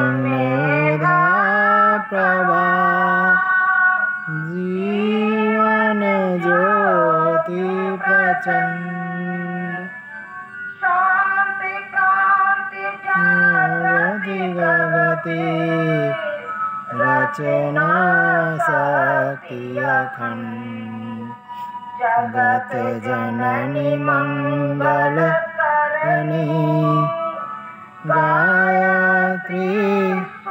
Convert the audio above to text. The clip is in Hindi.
मेधा प्रभा जीवन ज्योति प्रचंड शांति क्रांति गति गति रचना शक्ति अखंड जगत जननी मंगल करनी गायत्री